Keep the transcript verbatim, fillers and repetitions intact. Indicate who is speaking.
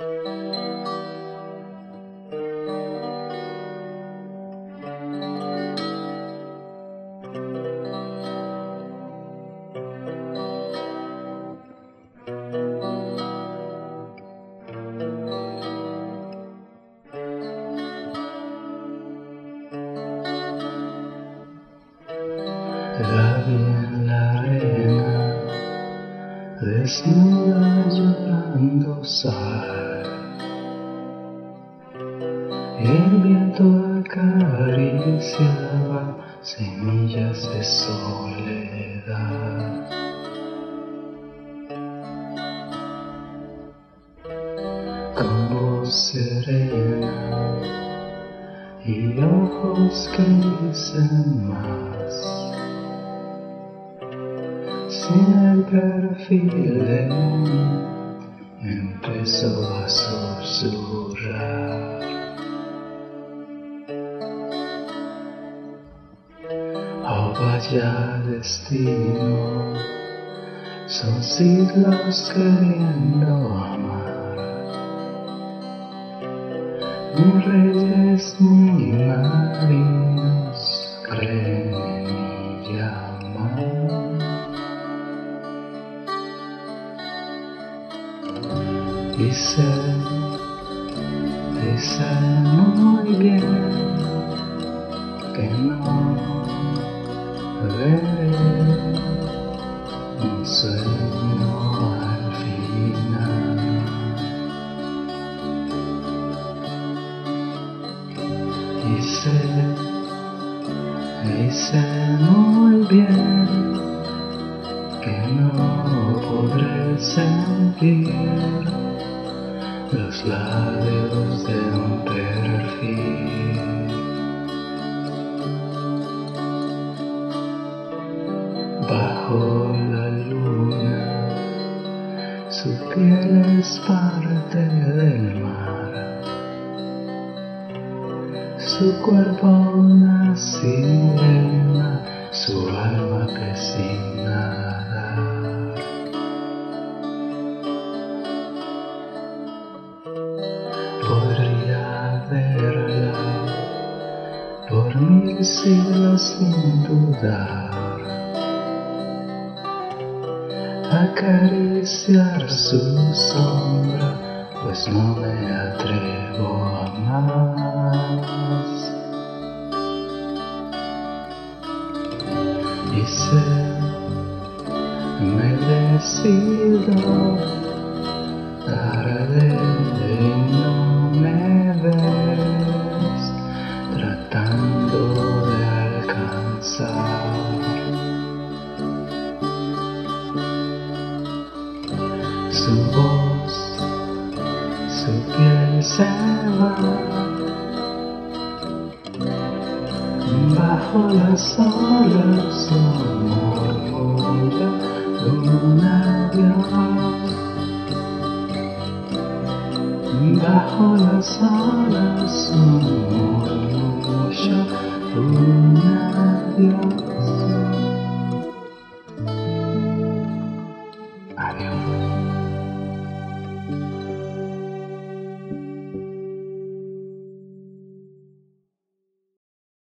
Speaker 1: La vi en la arena, desnuda llorando sal, y el viento acariciaba semillas de soledad. Con voz serena y ojos que dicen más, sin el perfil de mí, empezó a susurrar. Oh, vaya destino, son siglos queriendo amar, ni reyes ni marinos creen en mi llama. Y sé, y sé muy bien que no veré un sueño al final. Y sé, y sé muy bien que no podré sentir los labios de un perfil. Bajo la luna, su piel es parte del mar, su cuerpo una sirena, su alma que sin nadar. Podría verla por mil siglos sin dudar, acariciar su sombra, pues no me atrevo a más. Y sé, me decido tarde y no me ves tratando de alcanzar. Su voz, su piel se va, bajo las olas murmura un adiós. Bajo las olas murmura un adiós.